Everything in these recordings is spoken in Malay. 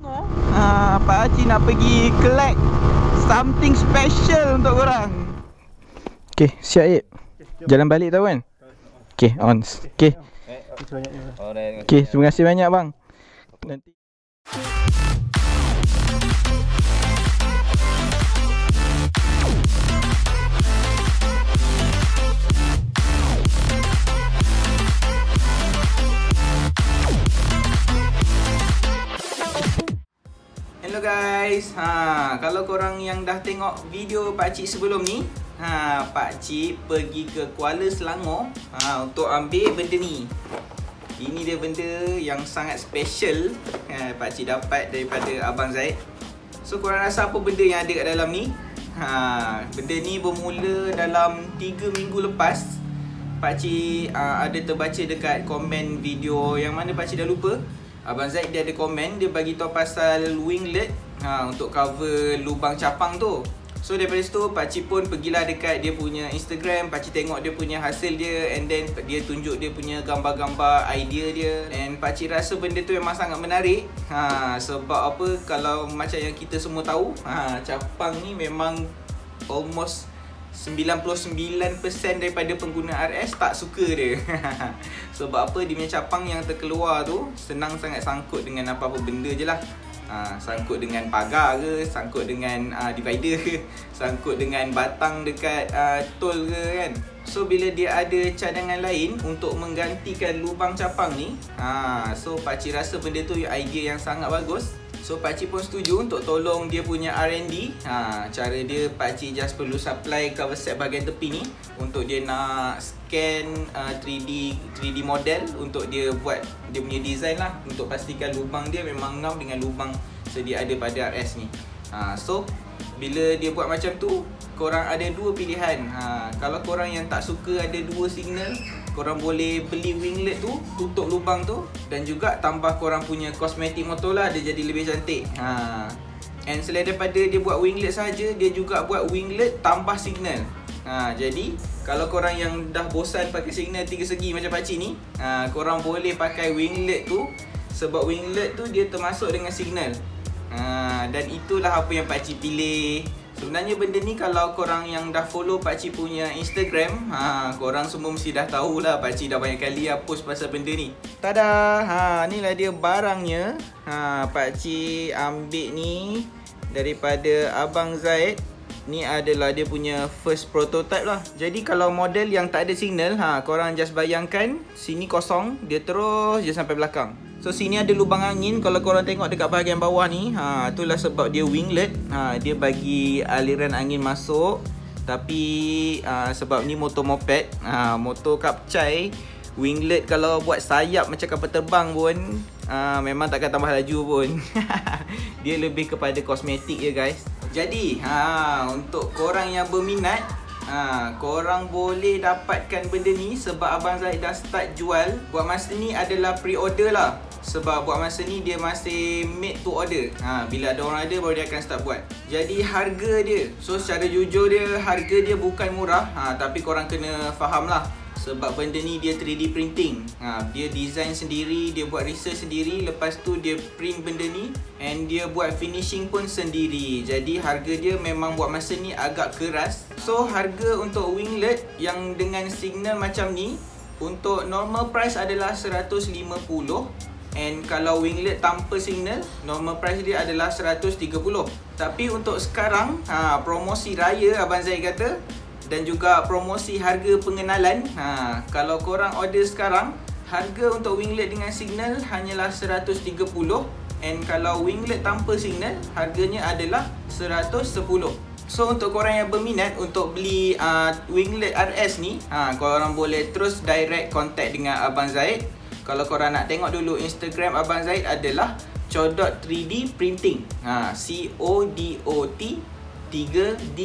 Pak Haji nak pergi collect something special untuk korang. Okay, siap Ip. Jalan balik tau kan? Okay, on. Okay. Okay, terima kasih banyak bang. Nanti hello guys, kalau korang yang dah tengok video pakcik sebelum ni, pakcik pergi ke Kuala Selangor untuk ambil benda ni. Ini dia benda yang sangat special pakcik dapat daripada Abang Zaid. So korang rasa apa benda yang ada kat dalam ni? Benda ni bermula dalam 3 minggu lepas. Pakcik ada terbaca dekat komen video yang mana pakcik dah lupa. Abang Zaid dia ada komen, dia bagi tahu pasal winglet untuk cover lubang capang tu. So daripada situ pakcik pun pergilah dekat dia punya Instagram, pakcik tengok dia punya hasil dia, and then dia tunjuk dia punya gambar-gambar idea dia, and pakcik rasa benda tu memang sangat menarik. Sebab apa, kalau macam yang kita semua tahu, capang ni memang almost 99% daripada pengguna RS tak suka dia. Sebab apa, dia punya capang yang terkeluar tu senang sangat sangkut dengan apa-apa benda je lah. Sangkut dengan pagar ke, sangkut dengan divider ke, sangkut dengan batang dekat tol ke kan. So bila dia ada cadangan lain untuk menggantikan lubang capang ni, so pakcik rasa benda tu idea yang sangat bagus. So pakcik pun setuju untuk tolong dia punya R&D. Cara dia, pakcik just perlu supply cover set bahagian tepi ni untuk dia nak scan 3D model untuk dia buat dia punya design lah, untuk pastikan lubang dia memang ngam dengan lubang sedia ada pada RS ni. So bila dia buat macam tu, korang ada dua pilihan. Kalau korang yang tak suka ada dua signal, korang boleh beli winglet tu, tutup lubang tu, dan juga tambah korang punya kosmetik motor lah, dia jadi lebih cantik. And selain daripada dia buat winglet saja, dia juga buat winglet tambah signal. Jadi kalau korang yang dah bosan pakai signal 3 segi macam pakcik ni, korang boleh pakai winglet tu, sebab winglet tu dia termasuk dengan signal. Dan itulah apa yang pakcik pilih. Sebenarnya benda ni kalau korang yang dah follow pakcik punya Instagram, korang semua mesti dah tahulah, pakcik dah banyak kali post pasal benda ni. Tada! Inilah dia barangnya. Pakcik ambil ni daripada Abang Zaid. Ni adalah dia punya first prototype lah. Jadi kalau model yang tak ada signal, korang just bayangkan sini kosong, dia terus je sampai belakang. So sini ada lubang angin. Kalau korang tengok dekat bahagian bawah ni, itulah sebab dia winglet. Dia bagi aliran angin masuk. Tapi sebab ni motor moped, motor kapcai, winglet kalau buat sayap macam kapal terbang pun memang takkan tambah laju pun. Dia lebih kepada kosmetik je guys. Jadi untuk korang yang berminat, korang boleh dapatkan benda ni sebab Abang Zaid dah start jual. Buat masa ni adalah pre-order lah, sebab buat masa ni dia masih made to order. Bila ada orang ada baru dia akan start buat. Jadi harga dia, so secara jujur dia, harga dia bukan murah, tapi korang kena faham lah, sebab benda ni dia 3D printing. Dia design sendiri, dia buat research sendiri, lepas tu dia print benda ni, and dia buat finishing pun sendiri. Jadi harga dia memang buat masa ni agak keras. So harga untuk winglet yang dengan signal macam ni, untuk normal price adalah 150. And kalau winglet tanpa signal, normal price dia adalah 130. Tapi untuk sekarang, promosi raya Abang Zaid kata, dan juga promosi harga pengenalan, kalau korang order sekarang, harga untuk winglet dengan signal hanyalah 130. And kalau winglet tanpa signal, harganya adalah 110. So untuk korang yang berminat untuk beli winglet RS ni, korang boleh terus direct contact dengan Abang Zaid. Kalau korang nak tengok dulu Instagram Abang Zaid adalah codot3D printing, CODOT 3D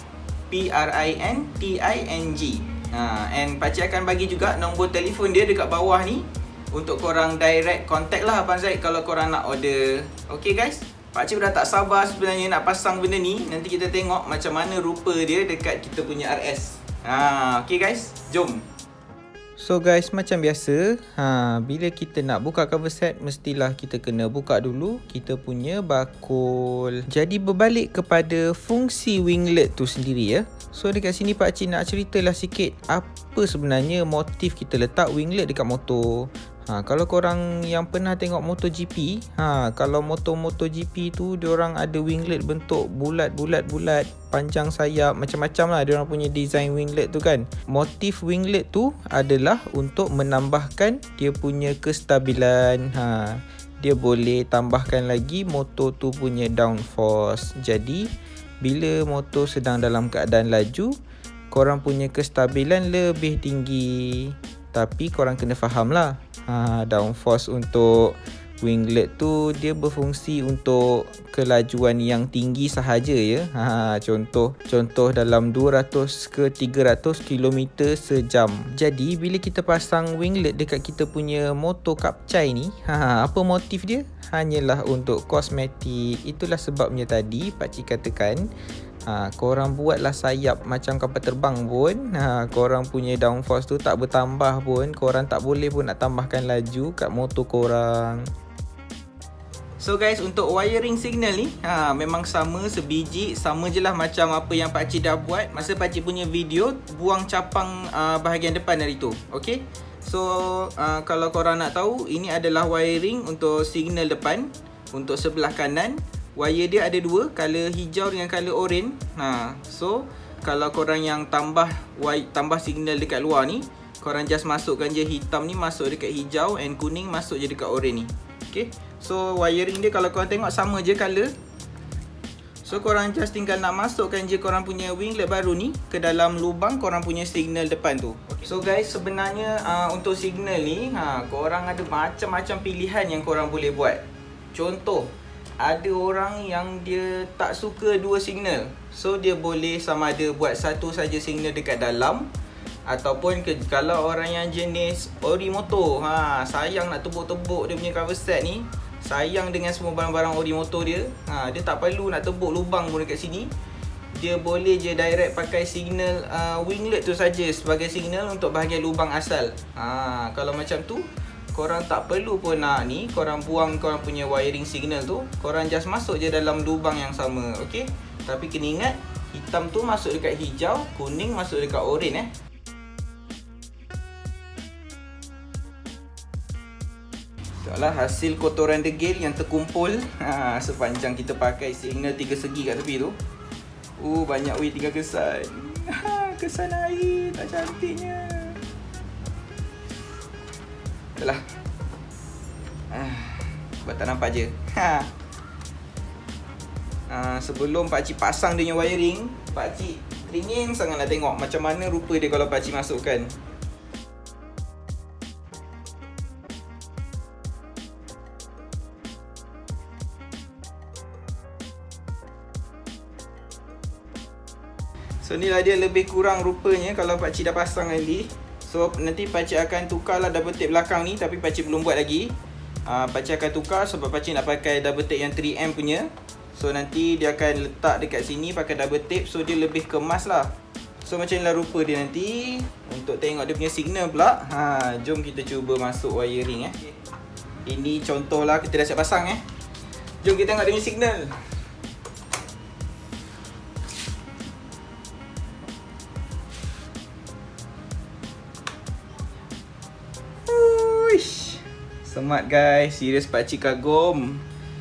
PRINTING. And pakcik akan bagi juga nombor telefon dia dekat bawah ni, untuk korang direct contact lah Abang Zaid kalau korang nak order. Okay guys, pakcik dah tak sabar sebenarnya nak pasang benda ni. Nanti kita tengok macam mana rupa dia dekat kita punya RS. Okay guys, jom. So guys, macam biasa, bila kita nak buka cover set, mestilah kita kena buka dulu kita punya bakul. Jadi berbalik kepada fungsi winglet tu sendiri ya. So dekat sini pakcik nak ceritalah sikit apa sebenarnya motif kita letak winglet dekat motor. Kalau korang yang pernah tengok MotoGP, kalau motor MotoGP tu diorang ada winglet bentuk bulat, panjang sayap, macam-macam lah diorang punya design winglet tu kan. Motif winglet tu adalah untuk menambahkan dia punya kestabilan. Dia boleh tambahkan lagi motor tu punya downforce. Jadi bila motor sedang dalam keadaan laju, korang punya kestabilan lebih tinggi. Tapi korang kena faham lah, downforce untuk winglet tu dia berfungsi untuk kelajuan yang tinggi sahaja ya. Contoh dalam 200 ke 300 km sejam. Jadi bila kita pasang winglet dekat kita punya motor Kapcai ni, apa motif dia? Hanyalah untuk kosmetik. Itulah sebabnya tadi pakcik katakan, korang buatlah sayap macam kapal terbang pun, korang punya downforce tu tak bertambah pun, korang tak boleh pun nak tambahkan laju kat motor korang. So guys, untuk wiring signal ni memang sama sebiji, sama je lah macam apa yang pakcik dah buat masa pakcik punya video buang capang bahagian depan hari tu. Okay, so kalau korang nak tahu, ini adalah wiring untuk signal depan. Untuk sebelah kanan, wire dia ada dua, color hijau dengan color oren. So kalau korang yang tambah signal dekat luar ni, korang just masukkan je hitam ni masuk dekat hijau, and kuning masuk je dekat oren ni. Okay, so wiring dia kalau korang tengok sama je color. So korang just tinggal nak masukkan je korang punya winglet baru ni ke dalam lubang korang punya signal depan tu. Okay. So guys, sebenarnya untuk signal ni korang ada macam-macam pilihan yang korang boleh buat. Contoh, ada orang yang dia tak suka dua signal, so dia boleh sama ada buat satu saja signal dekat dalam, ataupun kalau orang yang jenis ori motor, sayang nak tebuk-tebuk dia punya cover set ni, sayang dengan semua barang-barang ori motor dia, dia tak perlu nak tebuk lubang pun dekat sini, dia boleh je direct pakai signal winglet tu saja sebagai signal untuk bahagian lubang asal. Kalau macam tu, korang tak perlu pun nak ni, korang buang korang punya wiring signal tu, korang just masuk je dalam lubang yang sama. Okay, tapi kena ingat, hitam tu masuk dekat hijau, kuning masuk dekat oren Itulah hasil kotoran degil yang terkumpul sepanjang kita pakai signal 3 segi kat tepi tu. Banyak weh tinggal kesan. Kesan air, tak cantiknya. Itulah, buat tak nampak je. Sebelum pakcik pasang dia punya wiring, pakcik teringin sangat nak tengok macam mana rupa dia kalau pakcik masukkan. So inilah dia lebih kurang rupanya kalau pakcik dah pasang nanti. So nanti pakcik akan tukarlah double tape belakang ni, tapi pakcik belum buat lagi. Pakcik akan tukar sebab pakcik nak pakai double tape yang 3M punya. So nanti dia akan letak dekat sini pakai double tape, so dia lebih kemas lah. So macam inilah rupa dia nanti. Untuk tengok dia punya signal pula, jom kita cuba masuk wiring Ini contoh lah, kita dah siap pasang Jom kita tengok dia punya signal. Smart guys, serius pakcik kagum.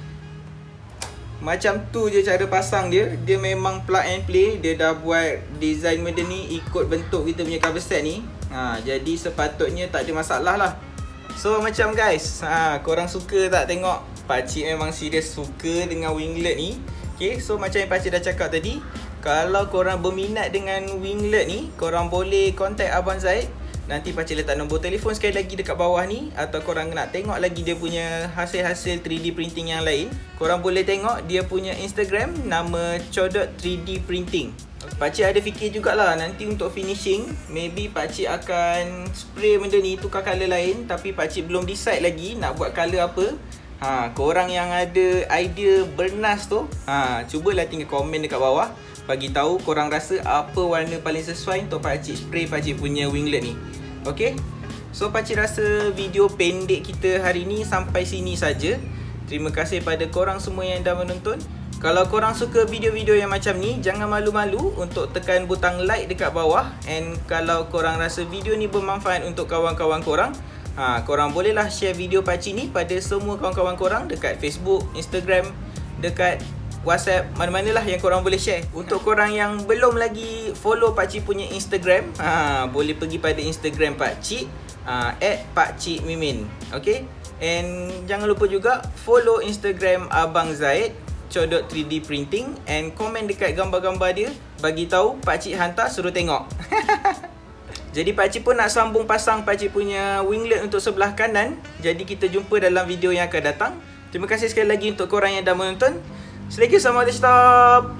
Macam tu je cara pasang dia. Dia memang plug and play. Dia dah buat design benda ni ikut bentuk kita punya cover set ni. Jadi sepatutnya tak ada masalah lah. So macam guys, korang suka tak tengok? Pakcik memang serius suka dengan winglet ni. Okay, so macam yang pakcik dah cakap tadi, kalau korang berminat dengan winglet ni, korang boleh contact Abang Zaid. Nanti pakcik letak nombor telefon sekali lagi dekat bawah ni. Atau korang nak tengok lagi dia punya hasil-hasil 3D printing yang lain, korang boleh tengok dia punya Instagram, nama Chodot3D Printing. Pakcik ada fikir jugalah nanti untuk finishing, maybe pakcik akan spray benda ni, tukar colour lain. Tapi pakcik belum decide lagi nak buat colour apa. Korang yang ada idea bernas tu, cubalah tinggal komen dekat bawah, bagi tahu korang rasa apa warna paling sesuai untuk pakcik spray pakcik punya winglet ni. Okay, So pakcik rasa video pendek kita hari ni sampai sini saja. Terima kasih pada korang semua yang dah menonton. Kalau korang suka video-video yang macam ni, jangan malu-malu untuk tekan butang like dekat bawah. And kalau korang rasa video ni bermanfaat untuk kawan-kawan korang, korang bolehlah share video pakcik ni pada semua kawan-kawan korang dekat Facebook, Instagram, dekat WhatsApp, mana-manalah yang korang boleh share. Untuk korang yang belum lagi follow pakcik punya Instagram, boleh pergi pada Instagram pakcik, @pakcikmimin. Okay? And jangan lupa juga follow Instagram Abang Zaid, co.3D printing, and komen dekat gambar-gambar dia, bagi tahu pakcik hantar suruh tengok. Jadi pakcik pun nak sambung pasang pakcik punya winglet untuk sebelah kanan. Jadi kita jumpa dalam video yang akan datang. Terima kasih sekali lagi untuk korang yang dah menonton. Selagi sama ada stop.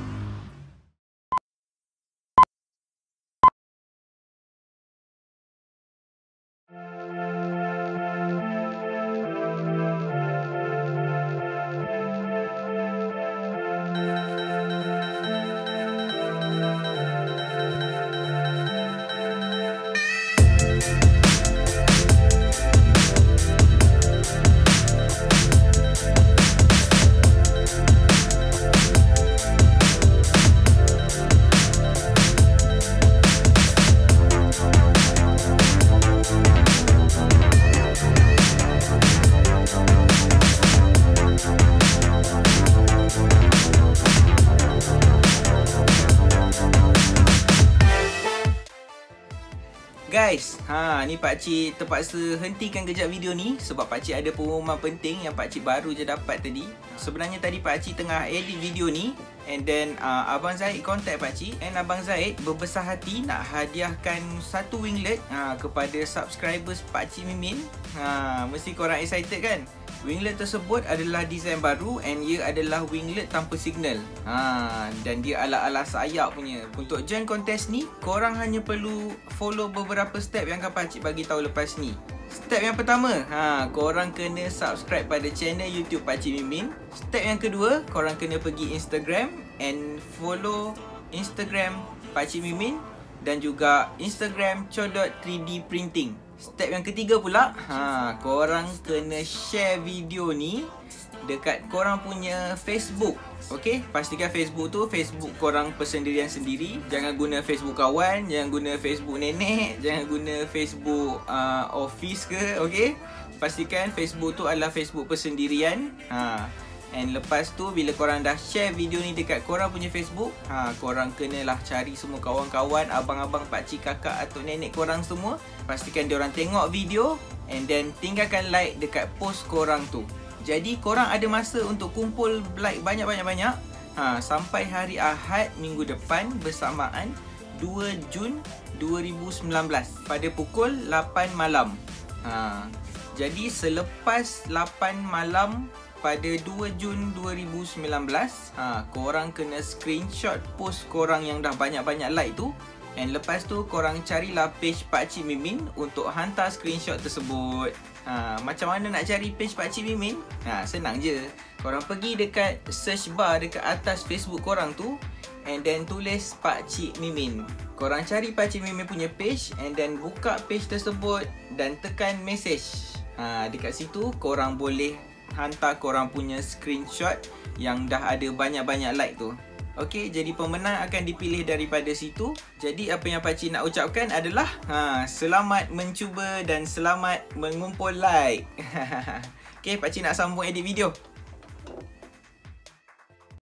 Guys, ni pakcik terpaksa hentikan kejap video ni sebab pakcik ada pengumuman penting yang pakcik baru je dapat tadi. Sebenarnya tadi pakcik tengah edit video ni, and then Abang Zaid contact pakcik, and Abang Zaid berbesar hati nak hadiahkan satu winglet kepada subscribers Pakcik Mimin. Mesti korang excited kan? Winglet tersebut adalah design baru, and ia adalah winglet tanpa signal. Dan dia ala-ala sayap punya. Untuk join kontes ni, korang hanya perlu follow beberapa step yang akan pakcik bagi tahu lepas ni. Step yang pertama, korang kena subscribe pada channel YouTube Pakcik Mimin. Step yang kedua, korang kena pergi Instagram and follow Instagram Pakcik Mimin dan juga Instagram co.3D printing. Step yang ketiga pula, korang kena share video ni dekat korang punya Facebook. Okay, pastikan Facebook tu Facebook korang persendirian sendiri. Jangan guna Facebook kawan, jangan guna Facebook nenek, jangan guna Facebook office ke. Okay, pastikan Facebook tu adalah Facebook persendirian. And lepas tu bila korang dah share video ni dekat korang punya Facebook, korang kenalah cari semua kawan-kawan, abang-abang, pakcik, kakak atau nenek korang semua. Pastikan diorang tengok video, and then tinggalkan like dekat post korang tu. Jadi korang ada masa untuk kumpul like banyak-banyak sampai hari Ahad minggu depan bersamaan 2 Jun 2019 pada pukul 8 malam. Jadi selepas 8 malam pada 2 Jun 2019, korang kena screenshot post korang yang dah banyak-banyak like tu, and lepas tu korang carilah page Pakcik Mimin untuk hantar screenshot tersebut. Macam mana nak cari page Pakcik Mimin? Senang je. Korang pergi dekat search bar dekat atas Facebook korang tu, and then tulis Pakcik Mimin. Korang cari Pakcik Mimin punya page, and then buka page tersebut dan tekan message. Dekat situ korang boleh hantar korang punya screenshot yang dah ada banyak-banyak like tu. Okey, jadi pemenang akan dipilih daripada situ. Jadi apa yang pakcik nak ucapkan adalah selamat mencuba dan selamat mengumpul like. Okey, pakcik nak sambung edit video.